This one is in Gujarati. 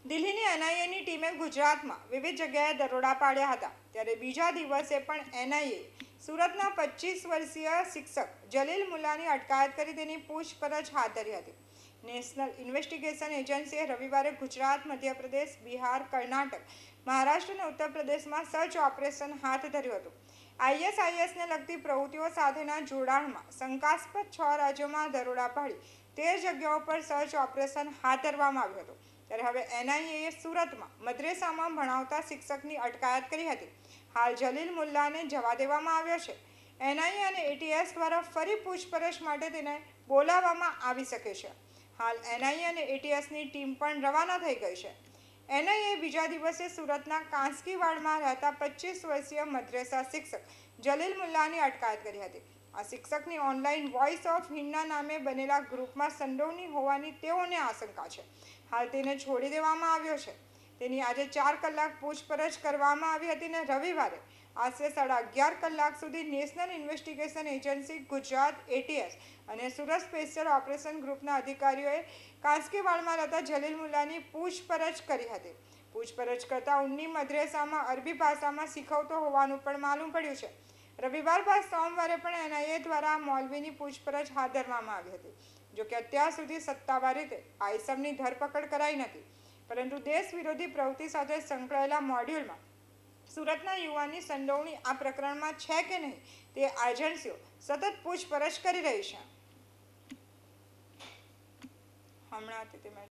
દિલ્હીની એનઆઈએની ટીમે ગુજરાતમાં વિવિધ જગ્યાએ દરોડા પાડ્યા હતા, ત્યારે બીજા દિવસે પણ એનઆઈએ સુરતના 25 વર્ષીય શિક્ષક જલીલ મુલ્લાની અટકાયત કરી તેની પૂછપરછ હાથ ધરી હતી. નેશનલ ઇન્વેસ્ટિગેશન એજન્સીએ રવિવારે ગુજરાત, મધ્યપ્રદેશ, બિહાર, કર્ણાટક, મહારાષ્ટ્ર અને ઉત્તર પ્રદેશમાં સર્ચ ઓપરેશન હાથ ધર્યું હતું. આઈએસઆઈએસને લગતી પ્રવૃત્તિઓ સાથેના જોડાણમાં શંકાસ્પદ 6 રાજ્યોમાં દરોડા પાડી 13 જગ્યાઓ પર સર્ચ ઓપરેશન હાથ ધરવામાં આવ્યું હતું. ત્યારે હવે એનઆઈએએ સુરતમાં મદ્રેસામાં ભણાવતા શિક્ષકની અટકાયત કરી હતી. હાલ જલીલ મુલ્લાને જવા દેવામાં આવ્યો છે. એનઆઈએ અને એટીએસ દ્વારા ફરી પૂછપરછ માટે તેને બોલાવવામાં આવી શકે છે. હાલ એનઆઈએ અને એટીએસની ટીમ પણ રવાના થઈ ગઈ છે. એનઆઈએ બીજા દિવસે સુરતના કાંસકીવાડમાં રહેતા 25 વર્ષીય મદ્રેસા શિક્ષક જલીલ મુલ્લાની અટકાયત કરી હતી. આ શિક્ષકની ઓનલાઈન વોઇસ ઓફ હિન્દના નામે બનેલા ગ્રુપમાં સંડોવણી હોવાની તેઓને આશંકા છે. હાલ તેને છોડી દેવામાં આવ્યો છે. તેની આજે 4 કલાક પૂછપરછ કરવામાં આવી હતી અને રવિવારે આશરે 11.5 કલાક સુધી National Investigation Agency Gujarat, ATS અને સુરત સ્પેશિયલ ઓપરેશન ગ્રુપના અધિકારીઓએ કાંસકીવાડમાં રહેતા જલીલ મુલ્લાની પૂછપરછ કરી હતી. પૂછપરછ કરતા ઉન્ની મદ્રેસામાં અરબી ભાષામાં શીખવતો હોવાનું પણ માલુમ પડ્યું છે. રવિવાર બાદ સોમવારે પણ એનઆઈએ દ્વારા મૌલવીની પૂછપરછ હાથ ધરવામાં આવી હતી. જોકે અત્યાર સુધી સત્તાવાર રીતે આ ઇસમની ધરપકડ કરાઈ નથી, પરંતુ દેશ વિરોધી પ્રવૃત્તિ સાથે સંકળાયેલા મોડ્યુલમાં સુરતના યુવાનની સંડોવણી આ પ્રકરણમાં છે કે નહીં તે એજન્સીઓ સતત પૂછપરછ કરી રહી છે. હમણાં